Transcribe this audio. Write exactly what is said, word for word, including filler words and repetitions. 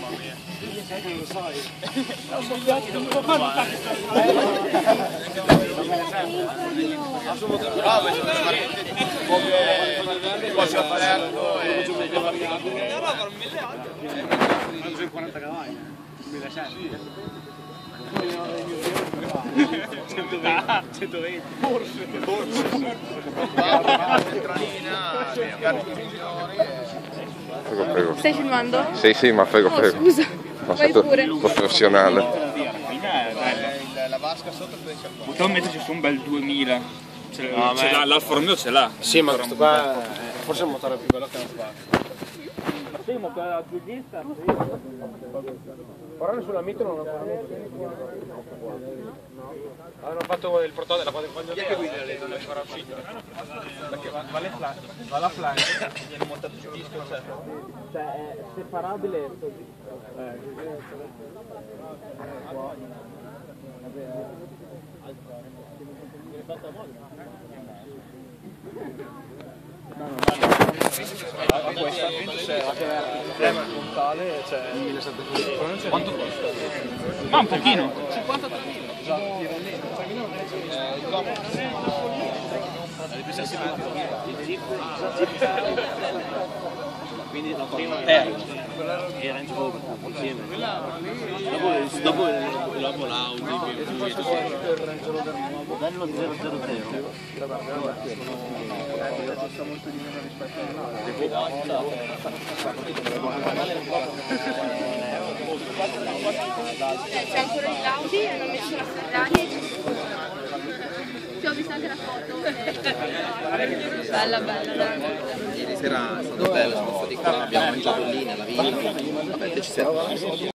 Sai che non lo sai? Come posso aperto e quaranta cavalli, centoventi forse forse Prego, prego. Stai filmando? Sì, sì, ma prego, Oh, prego. scusa, Ma vai sotto pure. professionale. La vasca sotto Potremmo metterci su un bel duemila. Ce No, l'ha, l'Alfa Romeo ce l'ha. sì, ma questo qua è forse è un motore più veloce che non fa. Sì, ma quella due dieci. Però sulla Mito non hanno ancora hanno fatto il prototipo quando quando chi è che guida lei non è ancora uscito perché va, va, le flank, va la flank viene montato sul disco eccetera, cioè è separabile così questa è montale, cioè millesettecento. Quanto costa? Ma un pochino. Quindi la prima era il Range Rover insieme. Dopo, dopo, dopo l'Audi, modello zero zero zero. Costa molto di meno rispetto C'è ancora l'Audi, hanno messo la Ferrari. Ti ho visto anche la foto. Bella, bella, dai. Ieri sera è stato bello, siamo stati qua, abbiamo mangiato lì nella villa. Vabbè, ci siamo.